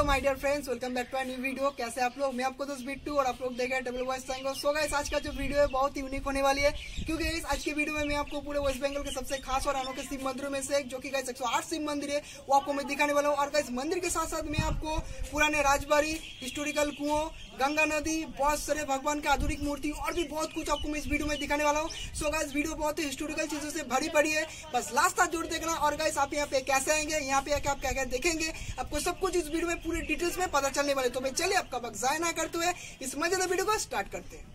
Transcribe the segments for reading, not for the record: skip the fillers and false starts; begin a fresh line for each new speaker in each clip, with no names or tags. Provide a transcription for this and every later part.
Hello my dear friends, welcome back to a new video. कैसे आप लोग? मैं आपको दोस्त बिट्टू और आप लोग देख रहे हैं double voice channel. So guys, आज का जो वीडियो है बहुत ही यूनिक होने वाली है, क्योंकि गाइस आज की वीडियो में मैं आपको पूरे वेस्ट बंगाल के सबसे खास और अनोखे शिव मंदिरों में से एक, जो कि गाइस 108 शिव मंदिर है, वो आपको मैं दिखाने वाला हूँ। और गाइस मंदिर के साथ साथ मैं आपको पुराने राजबाड़ी, हिस्टोरिकल कुओं, गंगा नदी, बहुत सारे भगवान के आधुनिक मूर्ति और भी बहुत कुछ आपको मैं इस वीडियो में दिखाने वाला हूँ। सो गाइस वीडियो बहुत ही हिस्टोरिकल चीजों से भरी पड़ी है, बस लास्ट तक जरूर देखना। और गाइस आप यहाँ पे कैसे आएंगे, यहाँ पे आके आप क्या क्या देखेंगे, आपको सब कुछ इस वीडियो में पूरी डिटेल्स में पता चलने वाले। तो भाई चलिए आपका वक्त जाया ना करते हुए इस मजेदार वीडियो को स्टार्ट करते हैं।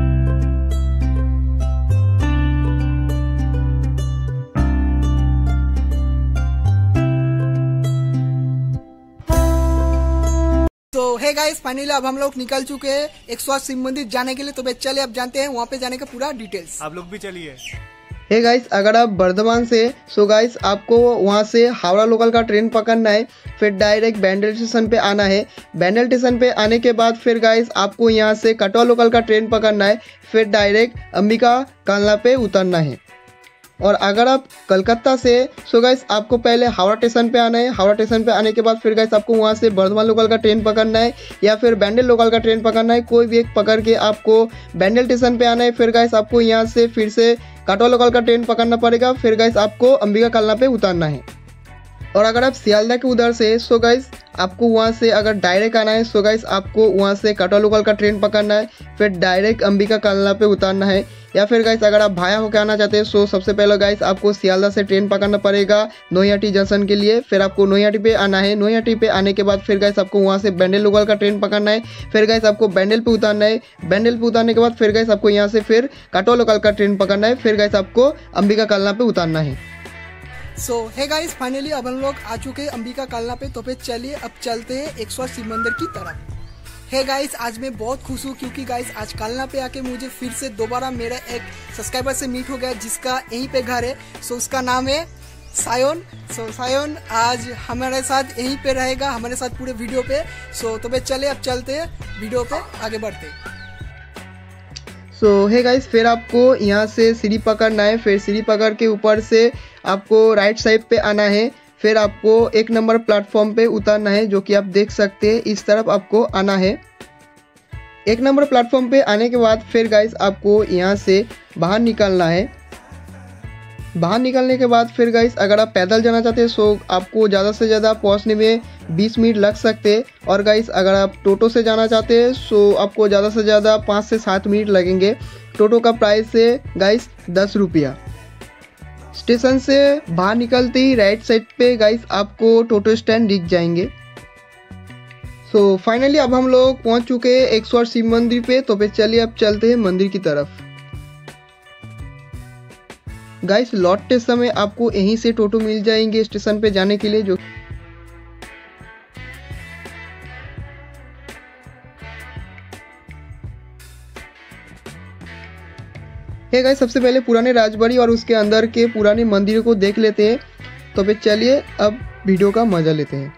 तो हे गाइस, फाइनली अब हम लोग निकल चुके हैं 108 शिव मंदिर जाने के लिए। तो भाई चलिए अब जानते हैं वहाँ पे जाने का पूरा डिटेल्स।
आप लोग भी चलिए।
हे गाइस, अगर आप बर्धमान से गाइस आपको वहाँ से हावड़ा लोकल का ट्रेन पकड़ना है, फिर डायरेक्ट बैंडल स्टेशन पे आना है। बैंडल स्टेशन पे आने के बाद फिर गाइस आपको यहाँ से कटवा लोकल का ट्रेन पकड़ना है, फिर डायरेक्ट अंबिका कालना पे उतरना है। और अगर आप कलकत्ता से गाइस आपको पहले हावड़ा स्टेशन पे आना है। हावड़ा स्टेशन पे आने के बाद फिर गाइस आपको वहाँ से बर्धमान लोकल का ट्रेन पकड़ना है या फिर बैंडल लोकल का ट्रेन पकड़ना है। कोई भी एक पकड़ के आपको बैंडल स्टेशन पे आना है। फिर गाइस आपको यहाँ से फिर से कटवा लोकल का ट्रेन पकड़ना पड़ेगा। फिर गाइस आपको अंबिका कालना पे उतारना है। और अगर आप सियालदह के उधर से गाइस आपको वहाँ से अगर डायरेक्ट आना है, गाइस आपको वहाँ से कटवा लोकल का ट्रेन पकड़ना है, फिर डायरेक्ट अंबिका कालना पे उतारना है। या फिर गाइस अगर आप भाया होकर आना चाहते हैं सबसे पहले गाइस आपको सियालदह से ट्रेन पकड़ना पड़ेगा नोयाटी जंक्शन के लिए। फिर आपको नोयाटी पे आना है। नोयाटी पे आने के बाद फिर गाइस आपको वहाँ से बैंडल लोकल का ट्रेन पकड़ना है। फिर गाइस आपको बैंडल पे उतारना है। बैंडल पे उतारने के बाद फिर गाइस आपको यहाँ से फिर कटवा लोकल का ट्रेन पकड़ना है। फिर गाइस आपको अंबिका कालना पे उतारना है।
सो हे गाइस, फाइनली अब हम लोग आ चुके हैं अंबिका कालना पे। तो फिर चलिए अब चलते हैं 108 शिव मंदिर की तरफ। हे गाइस, आज मैं बहुत खुश हूँ, क्योंकि गाइस आज कालना पे आके मुझे फिर से दोबारा मेरा एक सब्सक्राइबर से मीट हो गया, जिसका यहीं पे घर है। सो उसका नाम है सायोन। सायोन आज हमारे साथ यहीं पे रहेगा, हमारे साथ पूरे वीडियो पे। तो भाई चले अब चलते हैं वीडियो पे आगे बढ़ते हैं।
हे गाइस, फिर आपको यहाँ से सीढ़ी पकड़ना है। फिर सीढ़ी पकड़ के ऊपर से आपको राइट साइड पे आना है। फिर आपको 1 नंबर प्लेटफॉर्म पे उतरना है, जो कि आप देख सकते हैं। इस तरफ आपको आना है। 1 नंबर प्लेटफॉर्म पे आने के बाद फिर गाइस आपको यहाँ से बाहर निकलना है। बाहर निकलने के बाद फिर गाइस अगर आप पैदल जाना चाहते हैं आपको ज़्यादा से ज़्यादा पहुँचने में 20 मिनट लग सकते हैं। और गाइस अगर आप टोटो से जाना चाहते हैं आपको ज़्यादा से ज़्यादा 5 से 7 मिनट लगेंगे। टोटो का प्राइस है गाइस 10 रुपया। स्टेशन से बाहर निकलते ही राइट साइड पे गाइस आपको टोटो स्टैंड दिख जाएंगे। फाइनली अब हम लोग पहुंच चुके हैं 108 शिव मंदिर पे। तो फिर चलिए अब चलते हैं मंदिर की तरफ। गाइस लौटते समय आपको यहीं से टोटो मिल जाएंगे स्टेशन पे जाने के लिए। जो गाइस सबसे पहले पुराने राजबाड़ी और उसके अंदर के पुराने मंदिरों को देख लेते हैं। तो फिर चलिए अब वीडियो का मजा लेते हैं।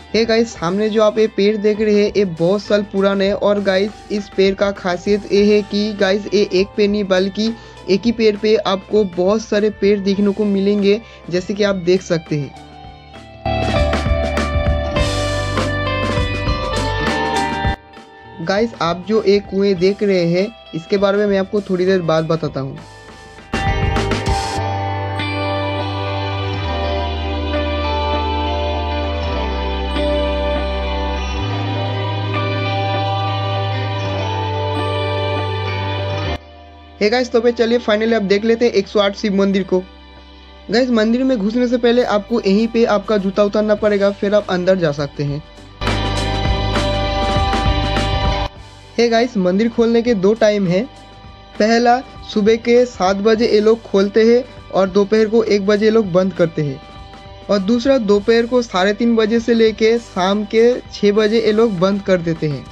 हे गाइस, सामने जो आप ये पेड़ देख रहे हैं ये बहुत साल पुराना है। और गाइस इस पेड़ का खासियत ये है कि गाइस ये एक पेड़ नहीं बल्कि एक ही पेड़ पे आपको बहुत सारे पेड़ देखने को मिलेंगे, जैसे कि आप देख सकते हैं। गाइस आप जो एक कुएं देख रहे हैं इसके बारे में मैं आपको थोड़ी देर बाद बताता हूँ। हे गाइस, तो फिर चलिए फाइनली आप देख लेते हैं 108 शिव मंदिर को। गाइस मंदिर में घुसने से पहले आपको यहीं पे आपका जूता उतारना पड़ेगा, फिर आप अंदर जा सकते हैं। हे गाइस, मंदिर खोलने के 2 टाइम है। पहला सुबह के 7 बजे ये लोग खोलते हैं और दोपहर को 1 बजे ये लोग बंद करते हैं। और दूसरा दोपहर को 3:30 बजे से लेके शाम के 6 बजे ये लोग बंद कर देते हैं।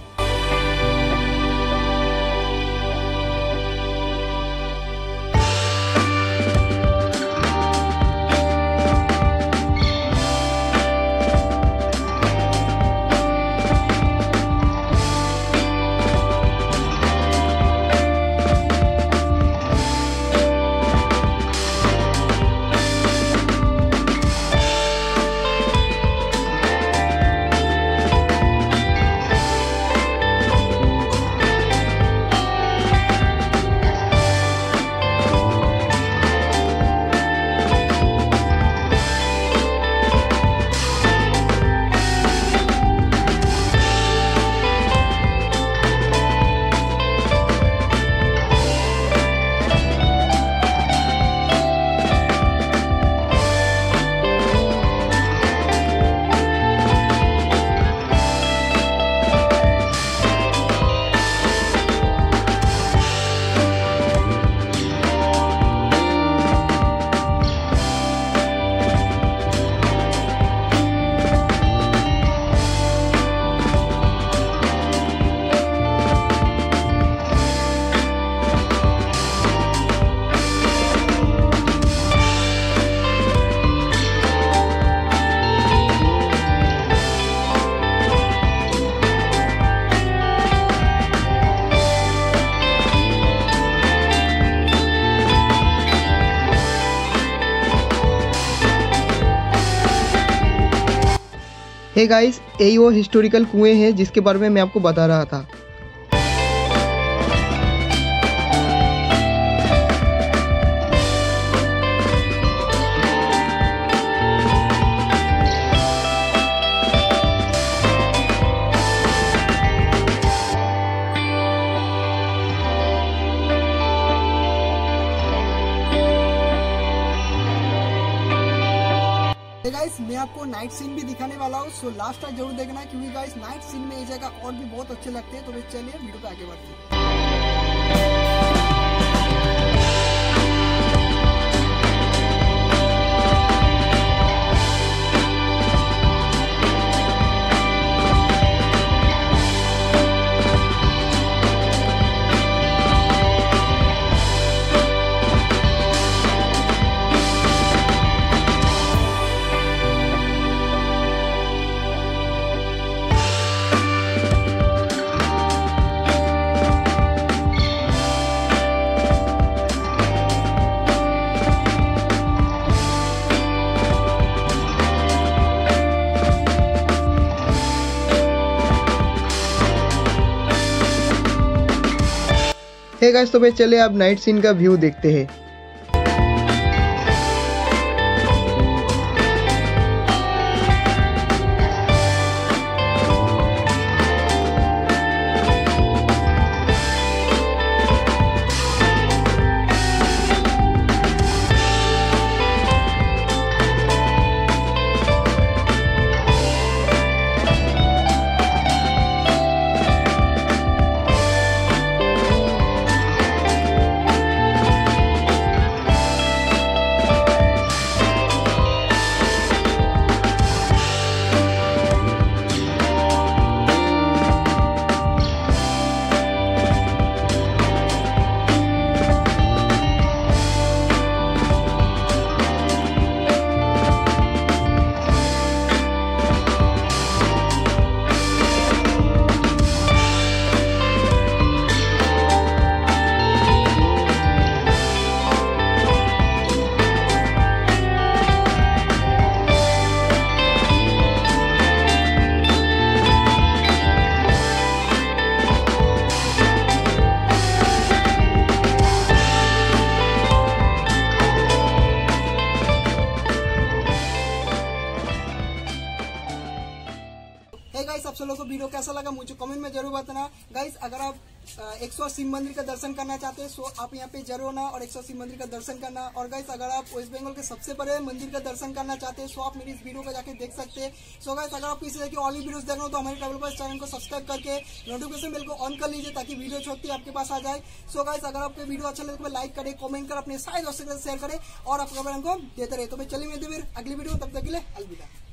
हे गाइस, यही वो हिस्टोरिकल कुएं हैं जिसके बारे में मैं आपको बता रहा था।
गाइस मैं आपको नाइट सीन भी दिखाने वाला हूँ, सो लास्ट तक जरूर देखना क्योंकि गाइस नाइट सीन में ये जगह और भी बहुत अच्छे लगते हैं। तो चलिए वीडियो पे आगे बढ़ते हैं।
हे गाइस, तो भाई चले आप नाइट सीन का व्यू देखते हैं।
है गाइस, आप लोगों को वीडियो कैसा लगा मुझे कमेंट में जरूर बताना। गाइस अगर आप 180 शिव मंदिर का दर्शन करना चाहते हैं सो आप यहाँ पे जरूर आना और 180 मंदिर का दर्शन करना। और गाइस अगर आप वेस्ट बंगाल के सबसे बड़े मंदिर का दर्शन करना चाहते हैं सो आप मेरी इस वीडियो को जाके देख सकते हैं। सो गाइस अगर आप इसी तरह की ऑल वीडियोस देखना हो तो हमारे ट्रैवल बॉयज चैनल को सब्सक्राइब करके नोटिफिकेशन बेल को ऑन कर लीजिए ताकि वीडियो छोड़ती आपके पास आ जाए। सो गाइस अगर आपको वीडियो अच्छा लगे तो लाइक करें, कमेंट कर, अपने सारे दोस्तों के साथ शेयर करें और आपको देते रहे। तो मैं चलिए मिलते फिर अगली वीडियो, तब तक के लिए अलविदा।